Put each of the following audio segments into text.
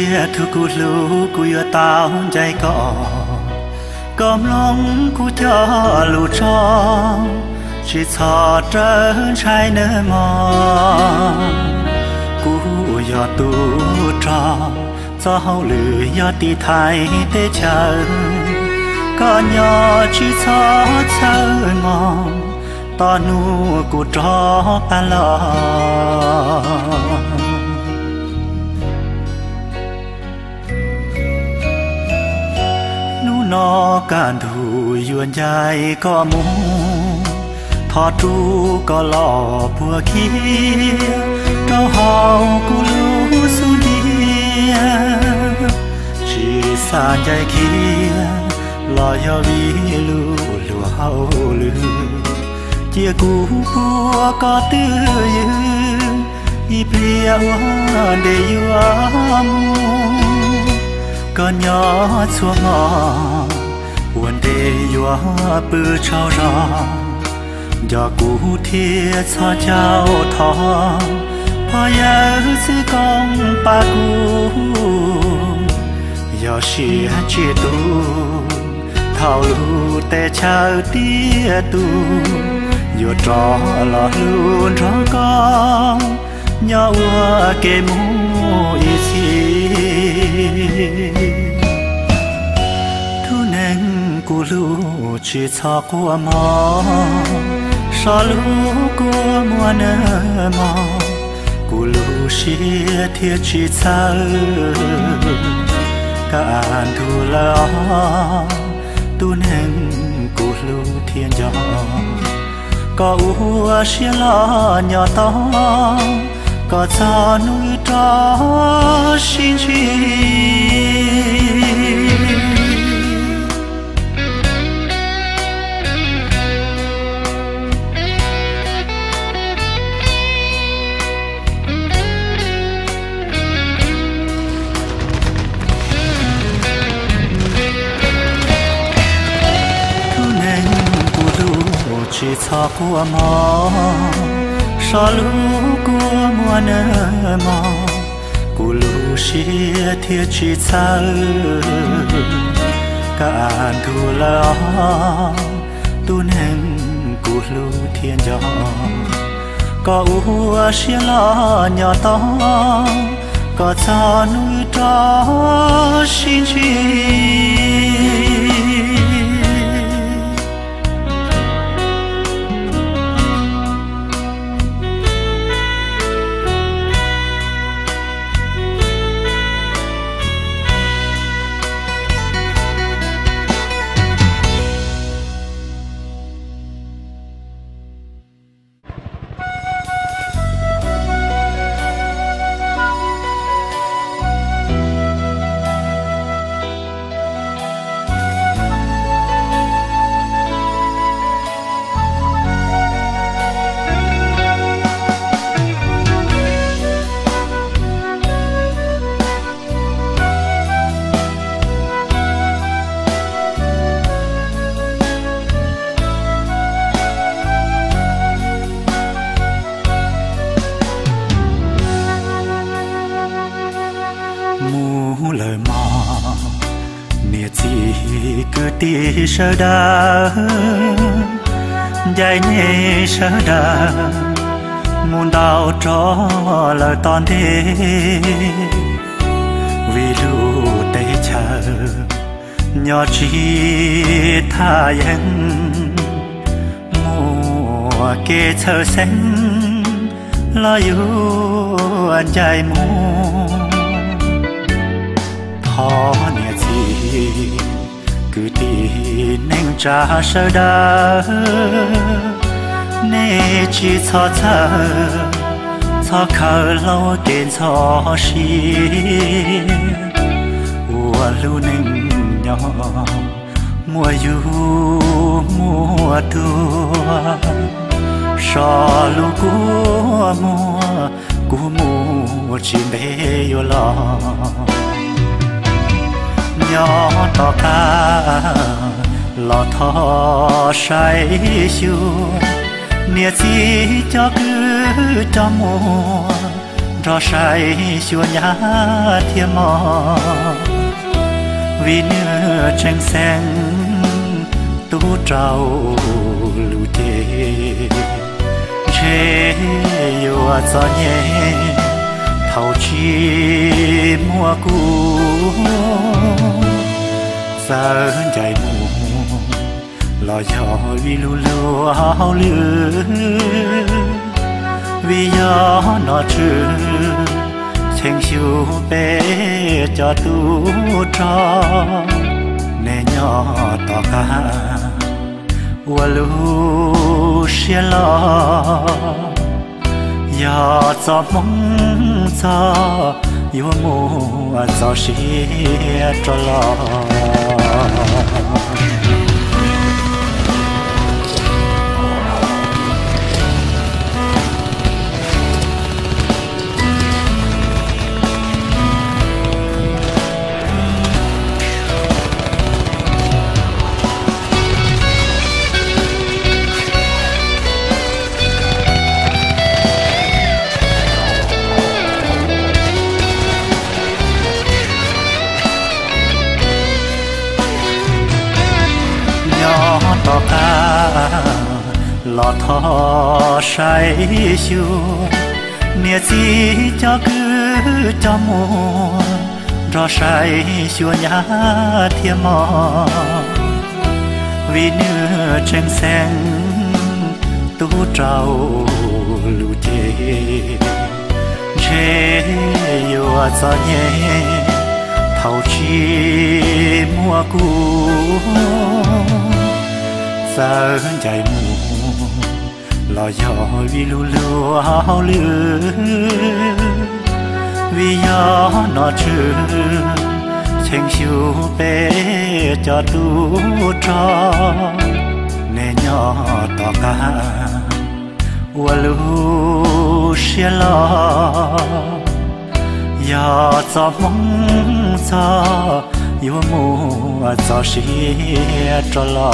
chia thu cu lu cu yo taoใจก็มลงกูจะลูจอชีชอเจอชายเนื้อมอกูยอตูจอเจ้าหรือยอตีไทยเตเชิญก็ยอชีชอเชิญมองตอนนู้กูจอปลอนอการดูยวนใจก็มูทอดทูก็หล่อผัวขี้เราหาวกูรู้สุดีชีสานใจเคียลอยวิลูลัวเฮาลือเจียกูผัวก็ตื้อยืนอีเปรียว่าเดียวมูก็ยอดชัวงอวันเดียวปืนชาวรอยอกูเทียชอเจ้าทองพอยาซื้อกองปากูยอเชียเจียตูเท่าลูแต่ชาวเตี้ยตูยอดรอหล่อลูนรอกองยอว่าเกมูอีซีทุเนงกูรู้ชีชอกัวมอชอรู้กัวมัวเนมอกูรู้เชียเทียชีเธอการทุลาตุเนงกูรู้เทียนยอก็อัวเชียลอยอตอก็จอนุยตอชินชีทุเนงกูรู้ชีชอกัวมอชอลูกัวมัวเนมอกูรู้เชียเทียชีเธอการทุลาตุเนงกูรู้เทียนยอก็อัวเชียลอยอตอก็จอนุยตอชินชีlời mò nia chỉ cứ tí sơ đa dài nhẹ sơ đa muôn đau cho lời toàn thế vì lu tê chờ nhỏ chỉ tha yên mùa kê chờ xanh lo yêu anh dài mùa khó nia gì cứ tí neng trả sơ đa nê chỉ cho thơ cho khờ lâu tiền cho xì ua lu neng nhỏ mùa du mùa tua so lu cú mùa chim bé yo lo nhỏ to ca lọ thọ say siêu nia chỉ cho cứ cho mùa cho say xua nhá thiêm mò vì nửa tranh sen tú trầu lù tê chế yêu gió nhẹ thầu chi mùa cũ giờ chạy mù lo cho vì lu lu hao lư vì gió nó trừ tranh siêu bé cho tu cho nè nhỏ to cả qua lu xia lo gió gió mong gió yêu mùa gió xia cho lo to ca lọ thọ say siêu nia chi cho cứ cho mùa cho say siêu nhá thiêm mò vì nửa tranh sen tú trầu lù chê chê yêu gió nhẹ thầu chi mùa cũ giờ chạy mù lo gió vì lu lu hao lư vì gió nó trừ tranh siêu bé cho tu cho nè nhỏ to cả qua lu xia lo gió gió mong gió yêu mùa gió xia cho lo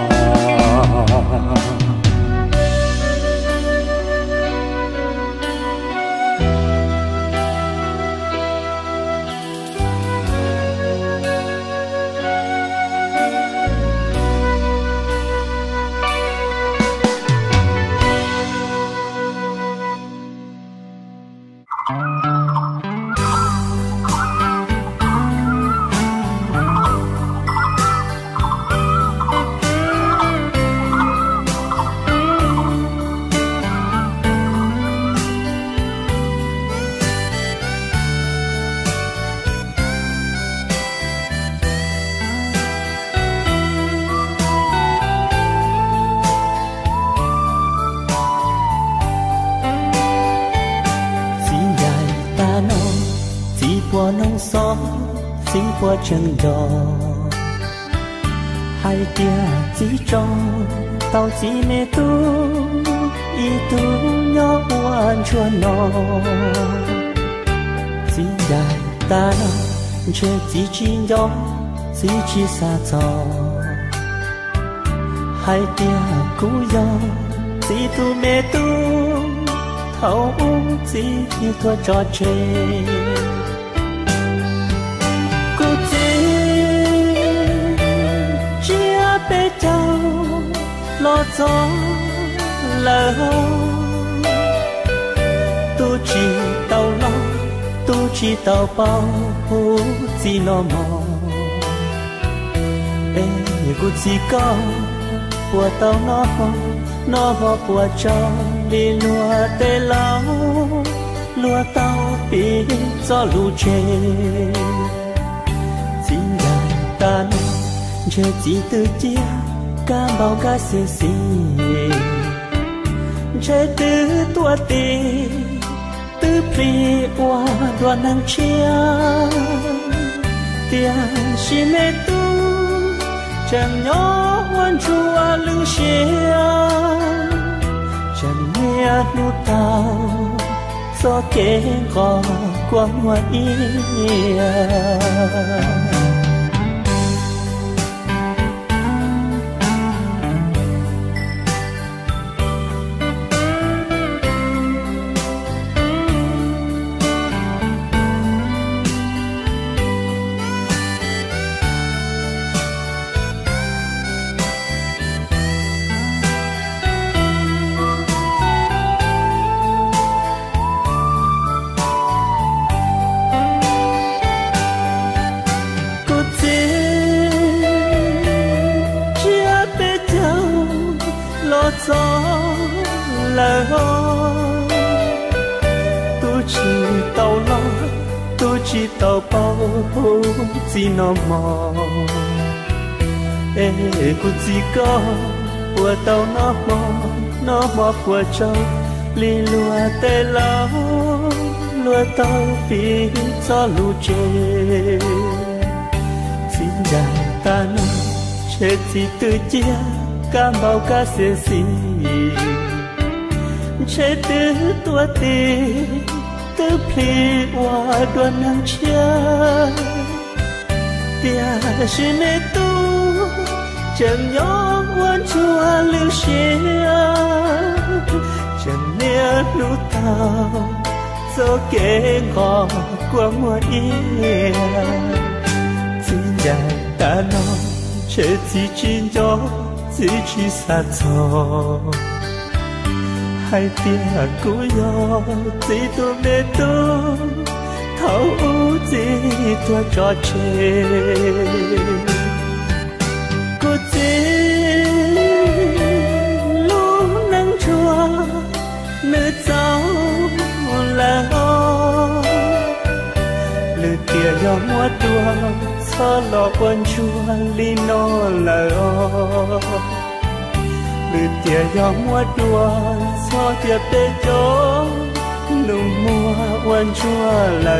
nông xóm xin qua chân đò hai tia chỉ trong tàu chỉ mê tu y tu nhỏ quan chuan nó chỉ dài ta nó chơi chỉ nhỏ chỉ xa gió hai tia cú gió chỉ tu mê tu thấu chỉ thua trò chơi bé trao lo gió lỡ tu chỉ tàu lo tu chỉ tàu bao chỉ nó mò ê cô chỉ có của tàu nó của cho đi lúa tê lao lúa tàu bị gió lù chê chỉ dài ta chờ chỉ từ chia cam bao cá xì xì chờ từ tua tê từ phi qua đoàn năng chia tiền xì mê tu chẳng nhỏ hoan chua lưng xia chẳng nghe nu tao gió kể gò qua ngoài là tôi chỉ tàu lo tôi chỉ tàu bao chỉ nó mò ê cô chỉ có của tàu nó mò của châu li lùa tê lao lùa tàu vì gió lù chê xin dài ta nó chết chỉ từ chia cam bao cá xê xì chết từ tua tì từ phi hoa đoan nắng chia tia xin nê tu chẳng nhỏ quan chua lưu xia chẳng nia nụ tao gió kê ngò qua mùa yên xin dài ta nói chết chỉ gió chỉ xa gió hai tia cũ gió chỉ tôi mê tôi thấu chỉ tôi cho chê cô chỉ lúc nắng chua nơi gió là lư tia gió mua tua gió lò quên chua li nó là lư tia gió mua tua gió tia tê gió nụ mua quên chua là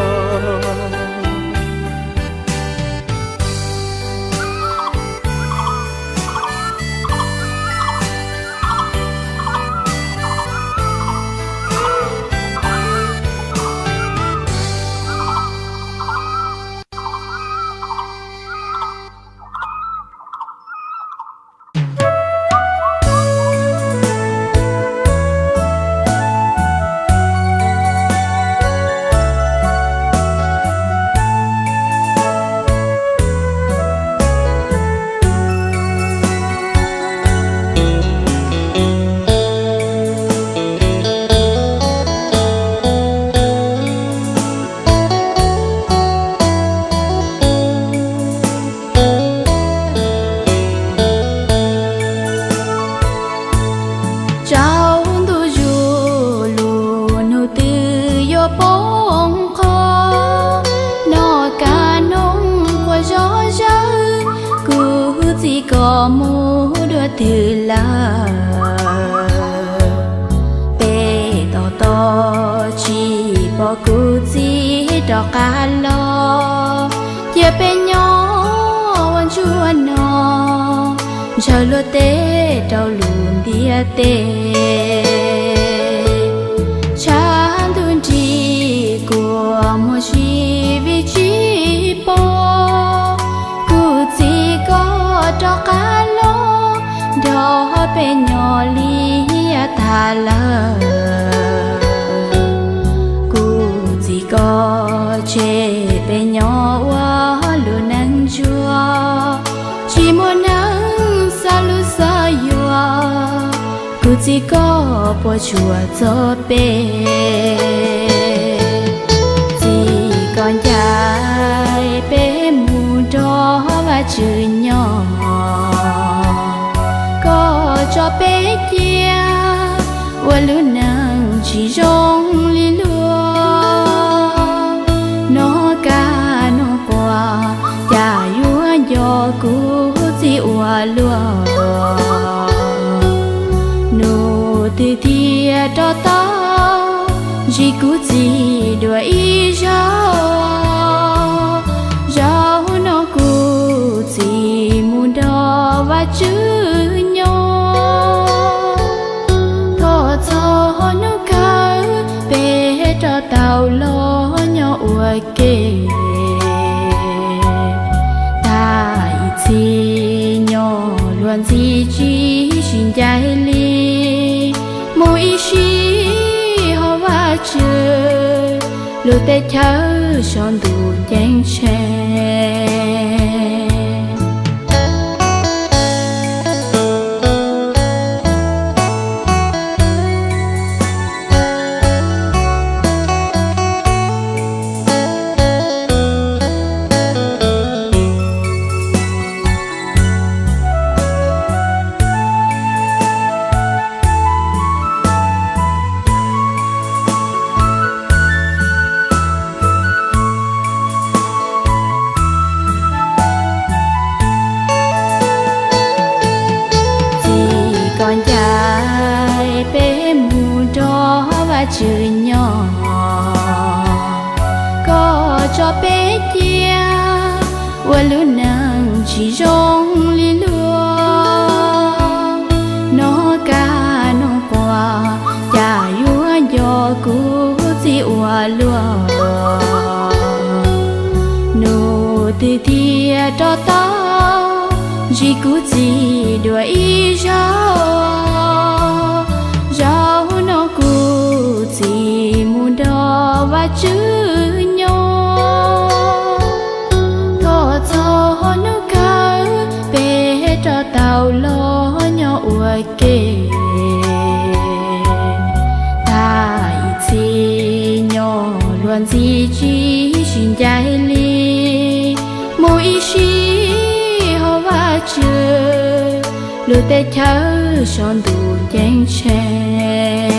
chỉ có bùa chùa cho bé chỉ còn dài bé mù đó và chữ nhỏ có cho bé kia qua lũ nàng chỉ rong li lúa nó ca nó qua chả yua gió cũ chỉ ua lúa từ tia cho tao chỉ cú gì đùa ý rau nó cú gì muốn đo và chữ nhỏ thọ cho nó cá bé cho tao lo nhỏ ua kề ta chỉ nhỏ luôn gì chỉ xin trái li mỗi khi họ va chơi lối tay thở son đủ chén chè chỉ rong li lúa nó ca nó qua chả yua gió cú chỉ ua lúa nụ từ thia cho tao chỉ cú chỉ đuổi rau nó cú chỉ muốn đo và chữ nhau thọ cho nó cá bé cho tàu lo nhỏ ua kề ta chỉ nhỏ luôn gì chỉ xin trái li mỗi khi họ va chưa lừa tay chớ son đủ chén chè